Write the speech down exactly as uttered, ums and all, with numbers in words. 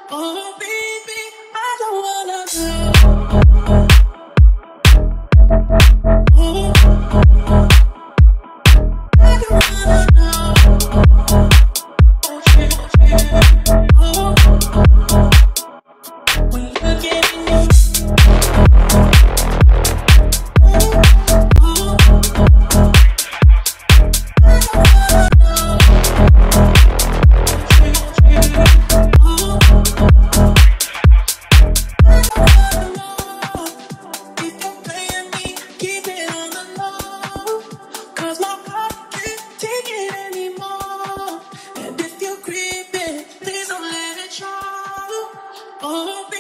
Oh, baby, I don't wanna know. Oh, I don't wanna know. Oh, shit, shit. Oh, when you get in your oh,